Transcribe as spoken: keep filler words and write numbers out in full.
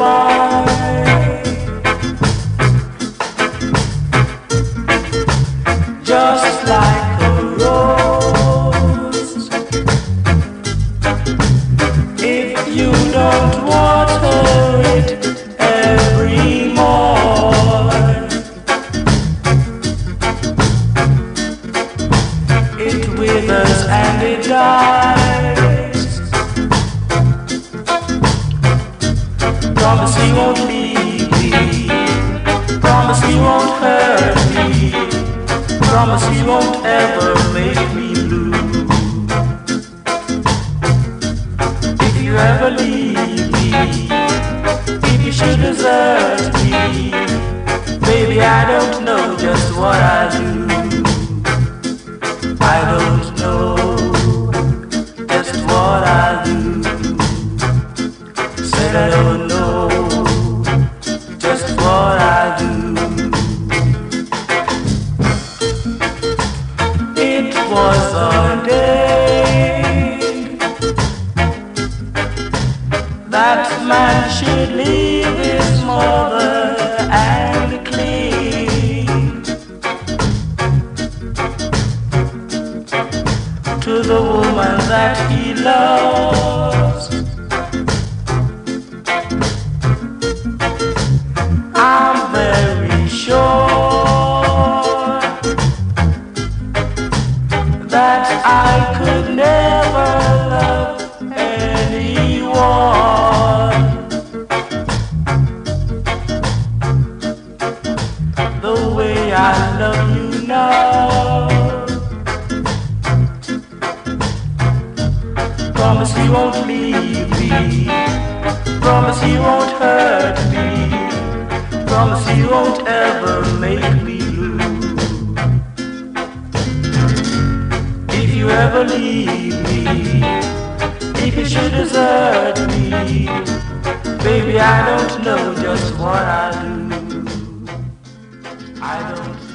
mine, just like a rose. If you don't water it every morn, it withers and it dies. Promise you won't leave me, promise you won't hurt me, promise you won't ever make me blue. If you ever leave me, if you should desert me, baby, I don't know just what I do. I don't know just what I do. Said I don't know just what I do. It was ordained that man should leave his mother and cling to the woman that he loves. I'm very sure that I could never love anyone the way I love you now. Promise you won't leave me, promise you won't hurt me, promise you won't ever make me blue. If you ever leave me, if you should desert me, baby, I don't know just what I do. I don't